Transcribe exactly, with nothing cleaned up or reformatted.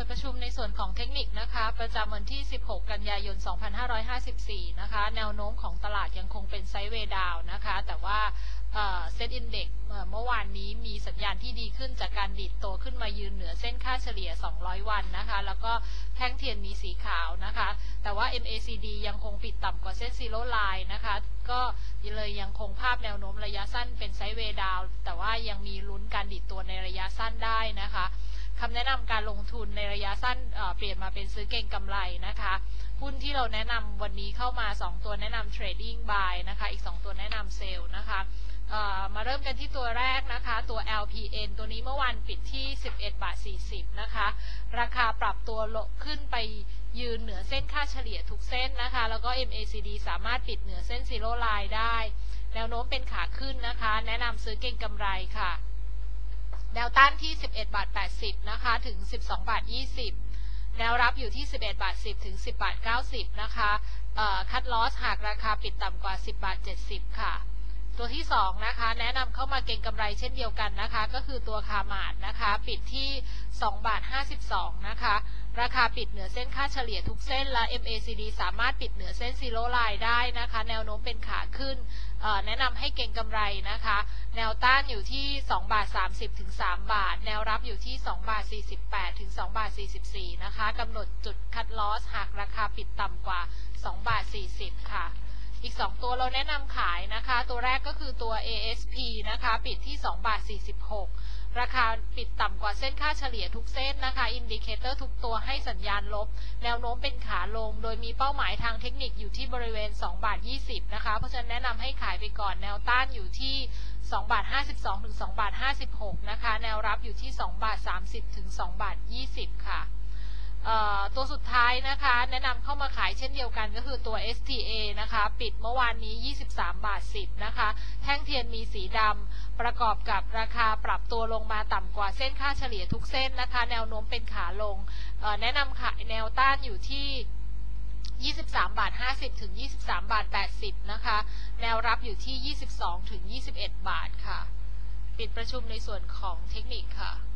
ดประชุมในส่วนของเทคนิคนะคะประจำวันที่สิบหกกันยายนสองพันห้าร้อยห้าสิบสี่นะคะแนวโน้มของตลาดยังคงเป็นไซด์เวย์ดาวน์นะคะแต่ว่าเซ็ตอินเด็กซ์เมื่อวานนี้มีสัญญาณที่ดีขึ้นจากการดีดตัวขึ้นมายืนเหนือเส้นค่าเฉลี่ยสองร้อยวันนะคะแล้วก็แท่งเทียนมีสีขาวนะคะแต่ว่า เอ็ม เอ ซี ดี ยังคงปิดต่ำกว่าเส้นซีโร่ไลน์นะคะก็เลยยังคงภาพแนวโน้มระยะสั้นเป็นไซด์เวย์ดาวน์แต่ว่ายังมีลุ้นการดีดตัวในระยะสั้นได้นะคะคำแนะนำการลงทุนในระยะสั้น เ, เปลี่ยนมาเป็นซื้อเก็งกำไรนะคะหุ้นที่เราแนะนำวันนี้เข้ามาสองตัวแนะนำ Trading Buy นะคะอีกสองตัวแนะนำ Sell นะคะมาเริ่มกันที่ตัวแรกนะคะตัว แอล พี เอ็น ตัวนี้เมื่อวานปิดที่สิบเอ็ดบาทสี่สิบนะคะราคาปรับตัวลงขึ้นไปยืนเหนือเส้นค่าเฉลี่ยทุกเส้นนะคะแล้วก็ เอ็ม เอ ซี ดี สามารถปิดเหนือเส้น Zero Line ได้แนวโน้มเป็นขาขึ้นนะคะแนะนำซื้อเก็งกำไรค่ะแนวต้านที่สิบเอ็ดบาทแปดสิบนะคะถึงสิบสองบาทยี่สิบแนวรับอยู่ที่สิบเอ็ดบาทสิบถึงสิบบาทเก้าสิบนะคะคัทลอสหากราคาปิดต่ำกว่าสิบบาทเจ็ดสิบค่ะตัวที่สองนะคะแนะนำเข้ามาเก็งกำไรเช่นเดียวกันนะคะก็คือตัวคามาดนะคะปิดที่สองบาทห้าสิบสองนะคะราคาปิดเหนือเส้นค่าเฉลี่ยทุกเส้นและ เอ็ม เอ ซี ดี สามารถปิดเหนือเส้น Zero Line ได้นะคะแนวโน้มเป็นขาขึ้นแนะนำให้เก็งกำไรนะคะแนวต้านอยู่ที่สองบาทสามสิบถึงสามบาทแนวรับอยู่ที่สองบาทสี่สิบแปดถึงสองบาทสี่สิบสี่นะคะกำหนดจุดคัทลอสหากราคาปิดต่ำกว่าสองบาทสี่สิบค่ะอีกสองตัวเราแนะนำขายนะคะตัวแรกก็คือตัว เอ เอส พี นะคะปิดที่สองบาทสี่สิบหกราคาปิดต่ำกว่าเส้นค่าเฉลี่ยทุกเส้นนะคะอินดิเคเตอร์ทุกตัวให้สัญญาณลบแนวโน้มเป็นขาลงโดยมีเป้าหมายทางเทคนิคอยู่ที่บริเวณสองบาทยี่สิบนะคะเพราะฉะนั้นแนะนำให้ขายไปก่อนแนวต้านอยู่ที่สองบาทห้าสิบสองถึงสองบาทห้าสิบหกนะคะแนวรับอยู่ที่สองบาทสามสิบถึงสองบาทยี่สิบค่ะตัวสุดท้ายนะคะแนะนำเข้ามาขายเช่นเดียวกันก็คือตัว เอส ที เอ นะคะปิดเมื่อวานนี้ยี่สิบสามบาทสิบนะคะแท่งเทียนมีสีดำประกอบกับราคาปรับตัวลงมาต่ำกว่าเส้นค่าเฉลี่ยทุกเส้นนะคะแนวโน้มเป็นขาลงแนะนำขายแนวต้านอยู่ที่ยี่สิบสามบาทห้าสิบถึงยี่สิบสามบาทแปดสิบนะคะแนวรับอยู่ที่ยี่สิบสองถึงยี่สิบเอ็ดบาทค่ะปิดประชุมในส่วนของเทคนิคค่ะ